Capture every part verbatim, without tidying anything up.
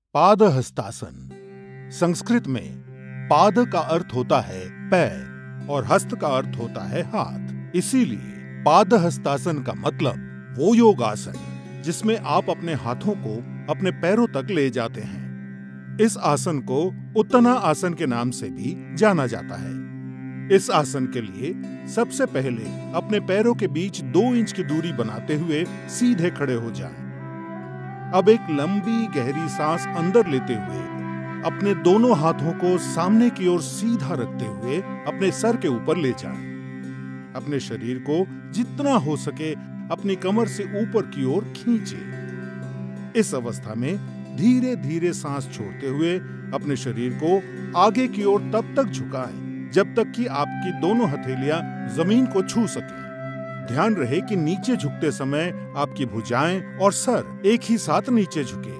पादहस्तासन। संस्कृत में पाद का अर्थ होता है पैर और हस्त का अर्थ होता है हाथ। इसीलिए पादहस्तासन का मतलब वो योगासन जिसमें आप अपने हाथों को अपने पैरों तक ले जाते हैं। इस आसन को उत्तना आसन के नाम से भी जाना जाता है। इस आसन के लिए सबसे पहले अपने पैरों के बीच दो इंच की दूरी बनाते हुए सीधे खड़े हो जाएं। अब एक लंबी गहरी सांस अंदर लेते हुए अपने दोनों हाथों को सामने की ओर सीधा रखते हुए अपने सर के ऊपर ले जाएं। अपने शरीर को जितना हो सके अपनी कमर से ऊपर की ओर खींचें। इस अवस्था में धीरे धीरे सांस छोड़ते हुए अपने शरीर को आगे की ओर तब तक झुकाएं जब तक कि आपकी दोनों हथेलियां जमीन को छू सकें। ध्यान रहे कि नीचे झुकते समय आपकी भुजाएं और सर एक ही साथ नीचे झुके।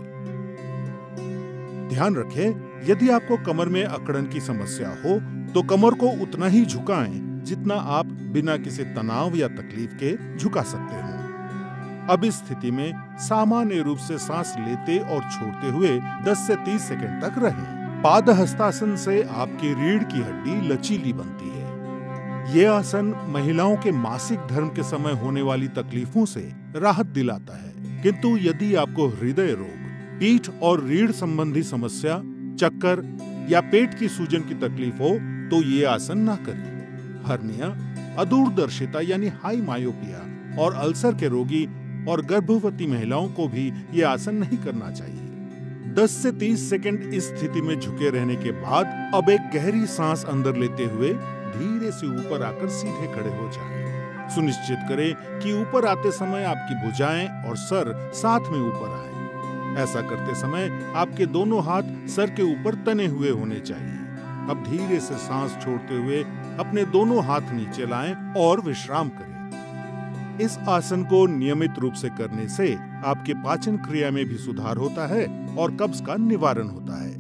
ध्यान रखें, यदि आपको कमर में अकड़न की समस्या हो तो कमर को उतना ही झुकाएं जितना आप बिना किसी तनाव या तकलीफ के झुका सकते हो। अब इस स्थिति में सामान्य रूप से सांस लेते और छोड़ते हुए दस से तीस सेकंड तक रहें। पादहस्तासन से आपकी रीढ़ की हड्डी लचीली बनती है। ये आसन महिलाओं के मासिक धर्म के समय होने वाली तकलीफों से राहत दिलाता है। किंतु यदि आपको हृदय रोग, पीठ और रीढ़ संबंधी समस्या, चक्कर या पेट की सूजन की तकलीफ हो तो ये आसन ना करें। हर्निया, अदूरदर्शिता यानी हाई मायोपिया और अल्सर के रोगी और गर्भवती महिलाओं को भी ये आसन नहीं करना चाहिए। दस से तीस सेकंड इस स्थिति में झुके रहने के बाद अब एक गहरी सांस अंदर लेते हुए धीरे से ऊपर आकर सीधे खड़े हो जाएं। सुनिश्चित करें कि ऊपर आते समय आपकी भुजाएं और सर साथ में ऊपर आए। ऐसा करते समय आपके दोनों हाथ सर के ऊपर तने हुए होने चाहिए। अब धीरे से सांस छोड़ते हुए अपने दोनों हाथ नीचे लाएं और विश्राम करें। इस आसन को नियमित रूप से करने से आपके पाचन क्रिया में भी सुधार होता है और कब्ज का निवारण होता है।